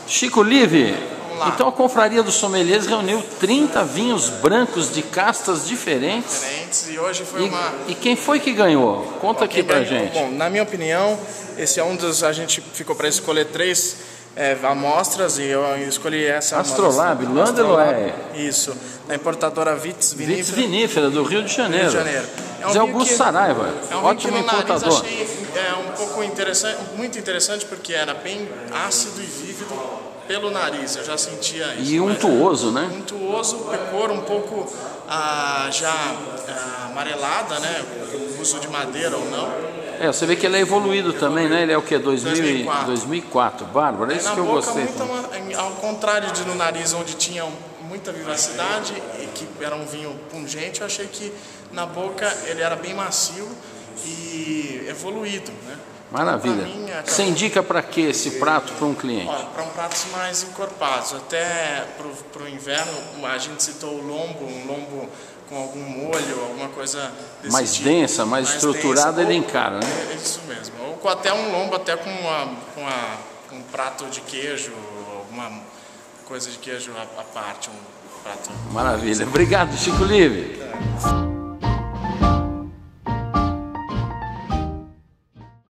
Chico Live, então a Confraria dos Sommeliers reuniu 30 vinhos brancos de castas diferentes. E hoje foi E quem foi que ganhou? Conta aqui pra gente. Bom, na minha opinião, esse é um dos... A gente ficou para escolher 3 amostras e eu escolhi essa. Astrolab, Landeloé. Isso, da importadora Vitis Vinífera. Vitis Vinífera, do Rio de Janeiro. Zé Augusto Saraiva, ótimo importador. Achei um pouco interessante, muito interessante, porque era bem ácido e vívido pelo nariz, eu já sentia isso. E untuoso, né? Untuoso, cor um pouco amarelada, né? O uso de madeira ou não. Você vê que ele é evoluído também, né? Ele é o que? 2004. Bárbaro, é isso que eu gostei. Ao contrário de no nariz, onde tinha muita vivacidade e que era um vinho pungente, eu achei que na boca ele era bem macio e evoluído, né? Maravilha. Você indica para que esse prato para um cliente? Para pratos mais encorpados. Até para o inverno, a gente citou o lombo, um lombo com algum molho, alguma coisa desse mais tipo. Densa, mais estruturada, ele encara, né? É isso mesmo. Ou com até um lombo, até com um prato de queijo, alguma coisa de queijo à parte. Um prato. Maravilha. Obrigado, Chico Live.